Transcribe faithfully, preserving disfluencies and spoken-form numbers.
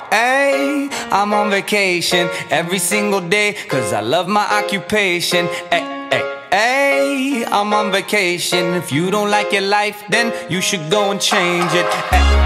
ay, I'm on vacation every single day, cause I love my occupation. Ay, ay, ay, I'm on vacation. If you don't like your life, then you should go and change it. Ay,